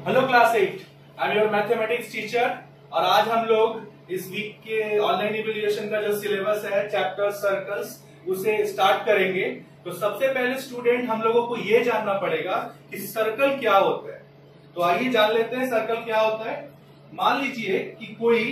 Hello class 8, I am your mathematics teacher. और आज हम लोग इस वीक के ऑनलाइन इवैल्यूएशन का जो सिलेबस है चैप्टर सर्कल्स उसे स्टार्ट करेंगे। तो सबसे पहले स्टूडेंट हम लोगों को ये जानना पड़ेगा कि सर्कल क्या होता है। तो आइए जान लेते हैं सर्कल क्या होता है। मान लीजिए कि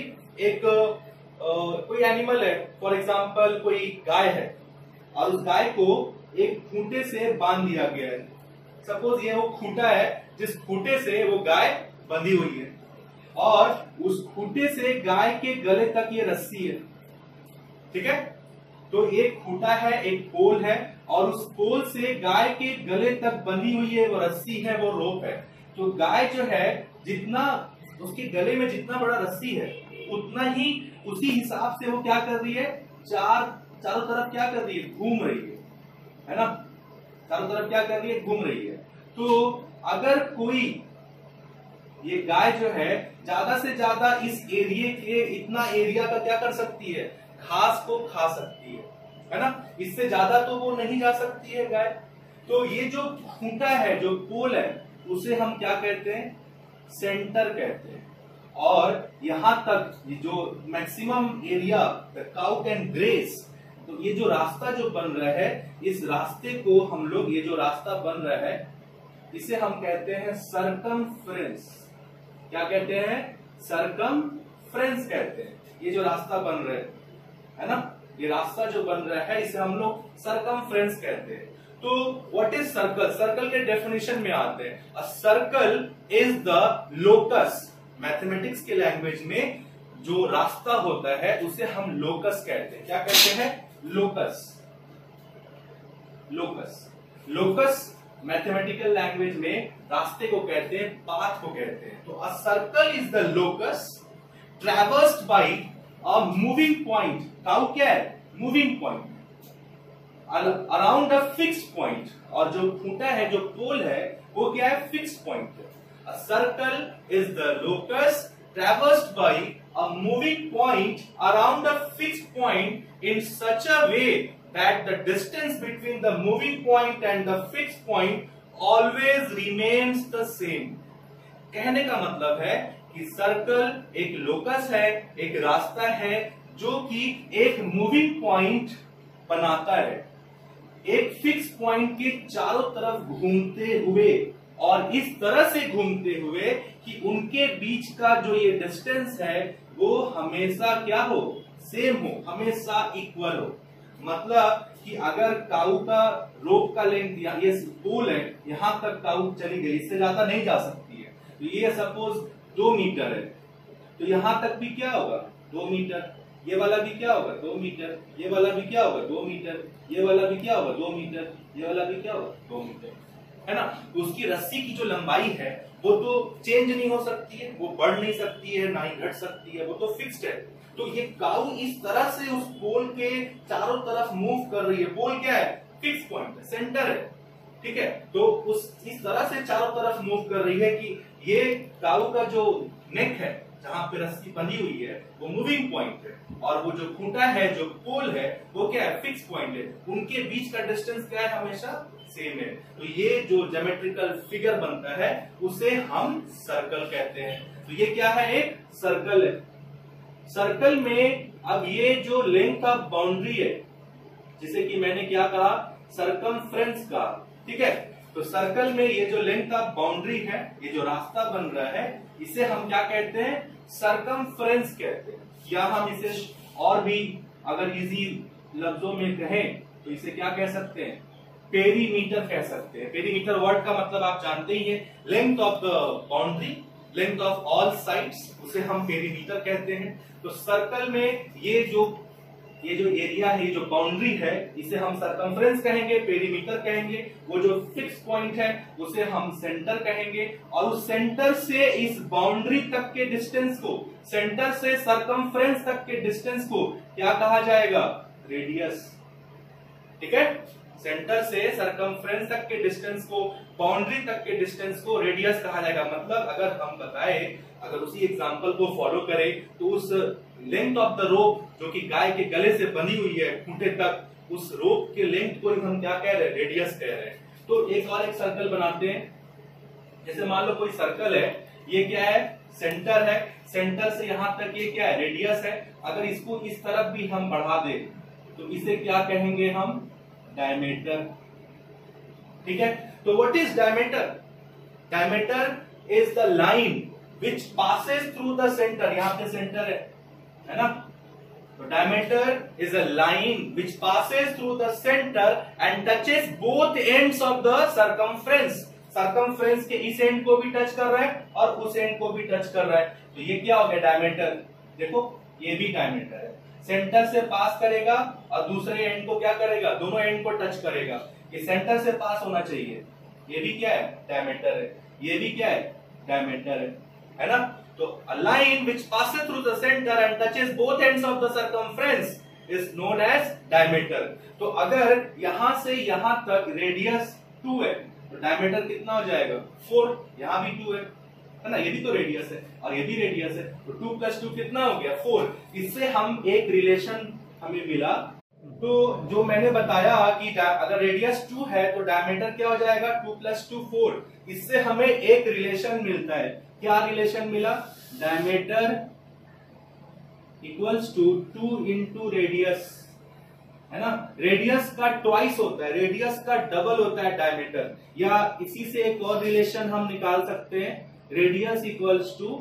कोई एनिमल है, फॉर एग्जाम्पल कोई गाय है और उस गाय को एक खूंटे से बांध दिया गया है। सपोज ये वो खूंटा है जिस खूंटे से वो गाय बंधी हुई है और उस खूंटे से गाय के गले तक ये रस्सी है। ठीक है, तो एक खूंटा है, एक पोल है और उस पोल से गाय के गले तक बंधी हुई है वो रस्सी है, वो रोप है। तो गाय जो है जितना उसके गले में जितना बड़ा रस्सी है उतना ही उसी हिसाब से वो क्या कर रही है, चारों तरफ क्या कर रही है, घूम रही है ना। चारों तरफ क्या कर रही है, घूम रही है। तो अगर कोई ये गाय जो है ज्यादा से ज्यादा इस एरिया के इतना एरिया का क्या कर सकती है, घास को खा सकती है ना। इससे ज्यादा तो वो नहीं जा सकती है गाय। तो ये जो खूंटा है, जो पोल है, उसे हम क्या कहते हैं, सेंटर कहते हैं। और यहां तक जो maximum area the cow can graze, तो ये जो रास्ता जो बन रहा है, इस रास्ते को हम लोग, ये जो रास्ता बन रहा है इसे हम कहते हैं सरकमफ्रेंस। क्या कहते हैं, सरकमफ्रेंस कहते हैं। ये जो रास्ता बन रहा है ना, ये रास्ता जो बन रहा है इसे हम लोग सरकमफ्रेंस कहते हैं। तो व्हाट इज सर्कल? सर्कल के डेफिनेशन में आते हैं। A circle is the locus. Mathematics के लैंग्वेज में जो रास्ता होता है उसे हम लोकस कहते हैं। क्या कहते हैं, लोकस। लोकस मैथमेटिकल लैंग्वेज में रास्ते को कहते हैं, पाथ को कहते हैं। तो a circle is the locus traversed by a moving point. Cow क्या है, moving point around a fixed point. और जो खूंटा है, जो पोल है, वो क्या है, फिक्स्ड पॉइंट है। A circle is the locus traversed by a moving point around a fixed point in such a way that the distance between the moving point and the fixed point always remains the same। कहने का मतलब है कि circle एक locus है, एक रास्ता है जो कि एक मूविंग पॉइंट बनाता है, एक फिक्स पॉइंट के चारों तरफ घूमते हुए, और इस तरह से घूमते हुए कि उनके बीच का जो ये डिस्टेंस है वो हमेशा क्या हो, सेम हो, हमेशा इक्वल हो। मतलब कि अगर काऊ का रोप का लेंथ, ये पोल है, यहां तक काऊ चली गई, इससे ज्यादा नहीं जा सकती है। तो ये सपोज 2 मीटर है, तो यहां तक भी क्या होगा, 2 मीटर। ये वाला भी क्या होगा, 2 मीटर। ये वाला भी क्या होगा, 2 मीटर। ये वाला भी क्या होगा, 2 मीटर। ये वाला भी क्या होगा, 2 मीटर, है ना। तो उसकी रस्सी की जो लंबाई है वो तो चेंज नहीं हो सकती है, वो बढ़ नहीं सकती है, ना ही घट सकती है, वो तो फिक्स्ड है। तो ये काऊ इस तरह से उस पोल के चारों तरफ मूव कर रही है। पोल क्या है, फिक्स पॉइंट है, सेंटर है। ठीक है, तो इस तरह से चारों तरफ मूव कर रही है कि ये काऊ का जो नेक है, जहां पे रस्सी बंधी हुई है, वो मूविंग पॉइंट है, और वो जो खूंटा है, जो पोल है, वो क्या है, फिक्स पॉइंट है। उनके बीच का डिस्टेंस क्या है, हमेशा सेम है। तो ये जो ज्योमेट्रिकल फिगर बनता है उसे हम सर्कल कहते हैं। तो ये क्या है, एक सर्कल है। सर्कल में अब ये जो लेंथ ऑफ बाउंड्री है, जिसे कि मैंने क्या कहा, सरकमफ्रेंस का। ठीक है, तो सर्कल में ये जो लेंथ ऑफ बाउंड्री है, ये जो रास्ता बन रहा है, इसे हम क्या कहते हैं, सरकमफ्रेंस कहते हैं। या हम इसे और भी अगर इजी लफ्जों में कहें तो इसे क्या कह सकते हैं, पेरीमीटर कह सकते हैं। पेरीमीटर वर्ड का मतलब आप जानते ही हैं, length of the boundary, length of all sides, उसे हम पेरीमीटर कहते हैं। तो सर्कल में ये जो एरिया है, ये जो बाउंड्री है, इसे हम सरकमफ्रेंस कहेंगे, पेरीमीटर कहेंगे। वो जो फिक्स पॉइंट है उसे हम सेंटर कहेंगे। और उस सेंटर से इस बाउंड्री तक के डिस्टेंस को, सेंटर से सरकमफ्रेंस तक के डिस्टेंस को क्या कहा जाएगा, रेडियस। ठीक है, सेंटर से सरकमफ्रेंस तक के डिस्टेंस को, बाउंड्री तक के डिस्टेंस को रेडियस कहा जाएगा। मतलब अगर हम बताएं, अगर उसी एग्जांपल को फॉलो करें, तो उस लेंथ ऑफ द रोप जो कि गाय के गले से बंधी हुई है खूंटे तक, उस रोप के लेंथ को हम क्या कह रहे हैं, रेडियस कह रहे हैं। तो एक और एक सर्कल बनाते हैं। जैसे मान लो कोई सर्कल है, ये क्या है, सेंटर है, सेंटर से यहां तक ये क्या है, रेडियस है। अगर इसको इस तरफ भी हम बढ़ा दें तो इसे क्या कहेंगे हम, डायमीटर। ठीक है, तो what is diameter? Diameter is the line which passes through the centre, यहां पे सेंटर है ना, तो diameter is a line which passes through the centre and touches both ends of the circumference. Circumference के इस एंड को भी touch कर रहा है और उस एंड को भी टच कर रहा है, तो ये क्या हो गया, डायमीटर। देखो ये भी डायमीटर है, सेंटर से पास करेगा और दूसरे एंड को क्या करेगा, दोनों एंड को टच करेगा। ये सेंटर से पास होना चाहिए, ये भी क्या है, डायमीटर है, ये भी क्या है, डायमीटर है ना। तो a line which passes through the center and touches both ends of the circumference is known as diameter। तो अगर यहां से यहां तक रेडियस 2 है तो डायमीटर कितना हो जाएगा, 4। यहां भी 2 है ना, ये भी तो रेडियस है और ये भी रेडियस है, तो 2 + 2 कितना हो गया, 4। इससे हम एक रिलेशन हमें मिला। तो जो मैंने बताया कि अगर रेडियस 2 है तो डायमीटर क्या हो जाएगा, 2 + 2 4। इससे हमें एक रिलेशन मिलता है, क्या रिलेशन मिला, डायमीटर इक्वल्स टू 2 × रेडियस, है ना। रेडियस का ट्वाइस होता है, रेडियस का डबल होता है डायमीटर। या इसी से एक और रिलेशन हम निकाल सकते हैं, radius equals to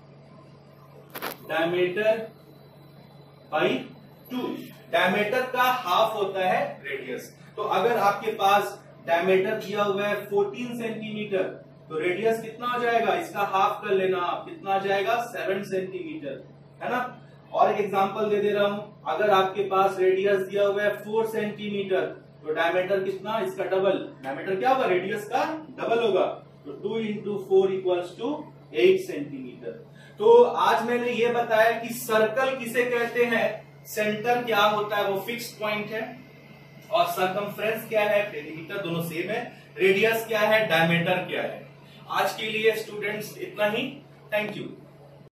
diameter by 2। Diameter का हाफ होता है रेडियस। तो अगर आपके पास डायमीटर दिया हुआ है 14 सेंटीमीटर, तो रेडियस कितना हो जाएगा, इसका हाफ कर लेना आप, कितना आ जाएगा, 7 सेंटीमीटर, है ना। और एक एग्जांपल दे रहा हूं, अगर आपके पास रेडियस दिया हुआ है 4 सेंटीमीटर, तो डायमीटर कितना, इसका डबल, डायमीटर क्या होगा, रेडियस का डबल होगा, तो 2 × 4 = 8 सेंटीमीटर। तो आज मैंने ये बताया कि सर्कल किसे कहते हैं, सेंटर क्या होता है, वो फिक्स्ड पॉइंट है, और सर्कमफ्रेंस क्या है, पेरीमीटर, दोनों सेम है। रेडियस क्या है, डायमीटर क्या है। आज के लिए स्टूडेंट्स इतना ही, थैंक यू।